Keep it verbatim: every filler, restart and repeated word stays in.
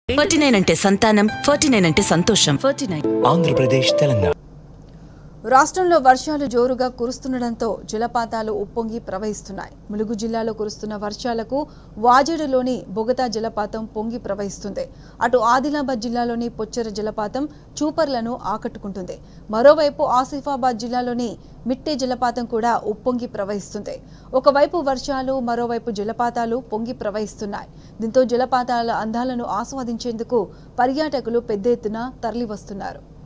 Forty nine అంటే సంతానం, forty nine అంటే సంతోషం. Forty nine Andhra Pradesh, Telangana. రాష్ట్రంలో వర్షాలు జోరుగా కురుస్తుండటంతో జలపాతాలు ఉప్పొంగి ప్రవహిస్తున్నాయి. ములుగు జిల్లాలో కురుస్తున్న వర్షాలకు వాజేడులోని బొగతా జలపాతం పొంగి ప్రవహిస్తుంది. అటు ఆదిలాబాద్ జిల్లాలోని పొచ్చెర జలపాతం చూపర్లను ఆకట్టుకుంటుంది. మరోవైపు ఆసిఫాబాద్ జిల్లాలోని మిట్టే జలపాతం కూడా ఉప్పొంగి ప్రవహిస్తుంది. ఒకవైపు వర్షాలు, మరోవైపు జలపాతాలు పొంగి ప్రవహిస్తున్నాయి. దీంతో జలపాతాల అందాలను ఆస్వాదించేందుకు పర్యాటకులు పెద్ద ఎత్తున తరలివస్తున్నారు.